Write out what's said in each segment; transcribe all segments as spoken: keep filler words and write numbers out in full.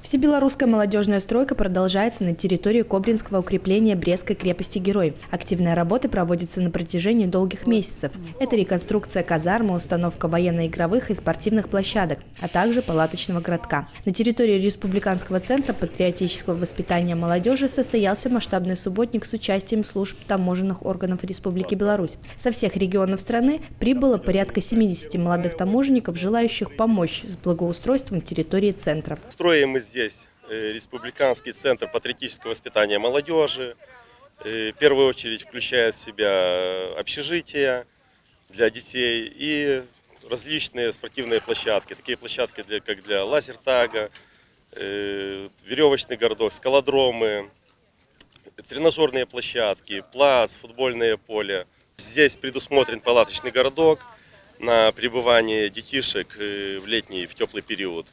Всебелорусская молодежная стройка продолжается на территории Кобринского укрепления Брестской крепости «Герой». Активные работы проводятся на протяжении долгих месяцев. Это реконструкция казармы, установка военно-игровых и спортивных площадок, а также палаточного городка. На территории Республиканского центра патриотического воспитания молодежи состоялся масштабный субботник с участием служб таможенных органов Республики Беларусь. Со всех регионов страны прибыло порядка семидесяти молодых таможенников, желающих помочь с благоустройством территории центра. Строим мы здесь Республиканский центр патриотического воспитания молодежи. В первую очередь включает в себя общежития для детей и различные спортивные площадки. Такие площадки, для, как для лазертага, веревочный городок, скалодромы, тренажерные площадки, плац, футбольное поле. Здесь предусмотрен палаточный городок на пребывание детишек в летний и в теплый период.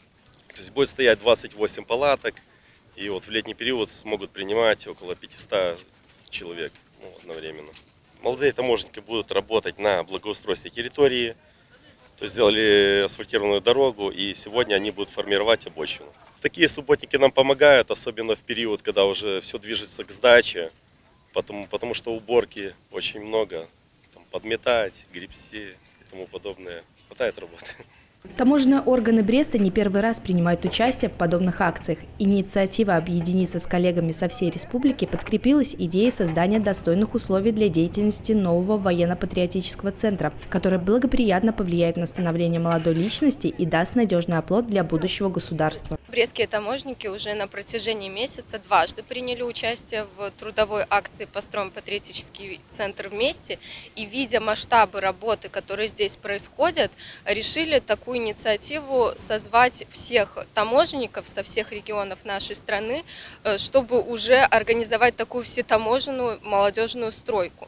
То есть будет стоять двадцать восемь палаток, и вот в летний период смогут принимать около пятисот человек ну, одновременно. Молодые таможенники будут работать на благоустройстве территории, то есть сделали асфальтированную дорогу, и сегодня они будут формировать обочину. Такие субботники нам помогают, особенно в период, когда уже все движется к сдаче, потому, потому что уборки очень много, там, подметать, гребсти и тому подобное. Хватает работы. Таможенные органы Бреста не первый раз принимают участие в подобных акциях. Инициатива объединиться с коллегами со всей республики подкрепилась идеей создания достойных условий для деятельности нового военно-патриотического центра, который благоприятно повлияет на становление молодой личности и даст надежный оплот для будущего государства. Брестские таможенники уже на протяжении месяца дважды приняли участие в трудовой акции «Построим патриотический центр вместе» и, видя масштабы работы, которые здесь происходят, решили такую инициативу созвать всех таможенников со всех регионов нашей страны, чтобы уже организовать такую всетаможенную молодежную стройку.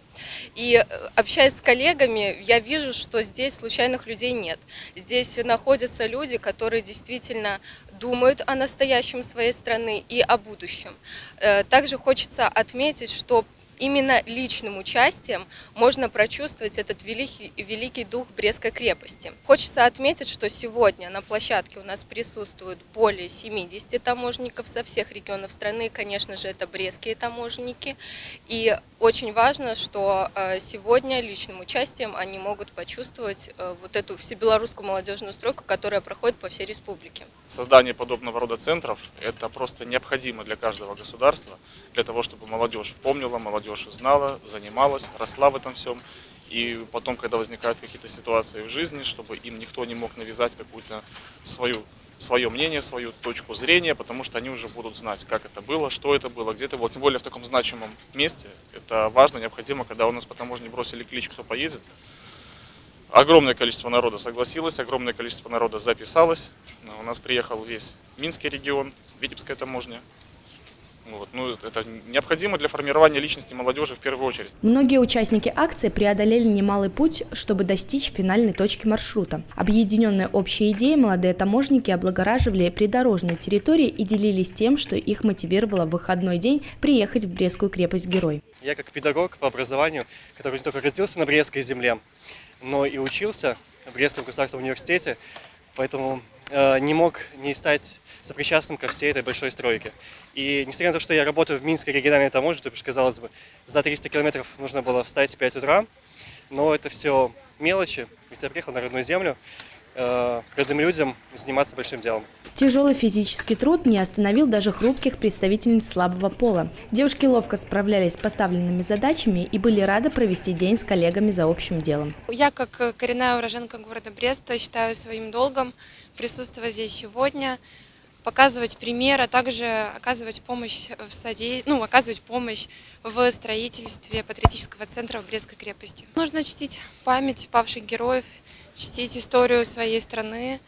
И общаясь с коллегами, я вижу, что здесь случайных людей нет. Здесь находятся люди, которые действительно думают о настоящем своей страны и о будущем. Также хочется отметить, что именно личным участием можно прочувствовать этот великий, великий дух Брестской крепости. Хочется отметить, что сегодня на площадке у нас присутствует более семидесяти таможенников со всех регионов страны. Конечно же, это брестские таможенники. И очень важно, что сегодня личным участием они могут почувствовать вот эту всебелорусскую молодежную стройку, которая проходит по всей республике. Создание подобного рода центров – это просто необходимо для каждого государства, для того, чтобы молодежь помнила, молодежь знала, занималась, росла в этом всем. И потом, когда возникают какие-то ситуации в жизни, чтобы им никто не мог навязать какую-то свою, свое мнение, свою точку зрения, потому что они уже будут знать, как это было, что это было, где это было. Тем более в таком значимом месте. Это важно, необходимо, когда у нас по таможне бросили клич, кто поедет. Огромное количество народа согласилось, огромное количество народа записалось. У нас приехал весь Минский регион, Витебская таможня. Вот. Ну, это необходимо для формирования личности молодежи в первую очередь. Многие участники акции преодолели немалый путь, чтобы достичь финальной точки маршрута. Объединенные общей идеей, молодые таможенники облагораживали придорожные территории и делились тем, что их мотивировало в выходной день приехать в Брестскую крепость «Герой». Я как педагог по образованию, который не только родился на Брестской земле, но и учился в Брестском государственном университете, поэтому э, не мог не стать сопричастным ко всей этой большой стройке. И несмотря на то, что я работаю в Минской региональной таможне, то бишь, казалось бы, за триста километров нужно было встать в пять утра, но это все мелочи, ведь я приехал на родную землю, э, к родным людям заниматься большим делом. Тяжелый физический труд не остановил даже хрупких представительниц слабого пола. Девушки ловко справлялись с поставленными задачами и были рады провести день с коллегами за общим делом. Я, как коренная уроженка города Бреста, считаю своим долгом присутствовать здесь сегодня, показывать пример, а также оказывать помощь в, соде... ну, оказывать помощь в строительстве патриотического центра в Брестской крепости. Нужно чтить память павших героев, чтить историю своей страны.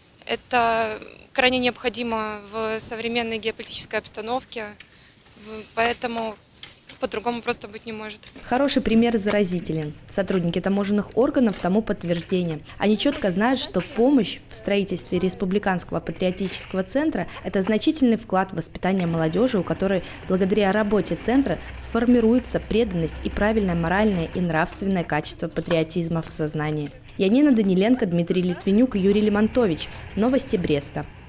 Это крайне необходимо в современной геополитической обстановке, поэтому по-другому просто быть не может. Хороший пример заразителен. Сотрудники таможенных органов тому подтверждение. Они четко знают, что помощь в строительстве Республиканского патриотического центра – это значительный вклад в воспитание молодежи, у которой благодаря работе центра сформируется преданность и правильное моральное и нравственное качество патриотизма в сознании. Янина Даниленко, Дмитрий Литвинюк, Юрий Лимонтович. Новости Бреста.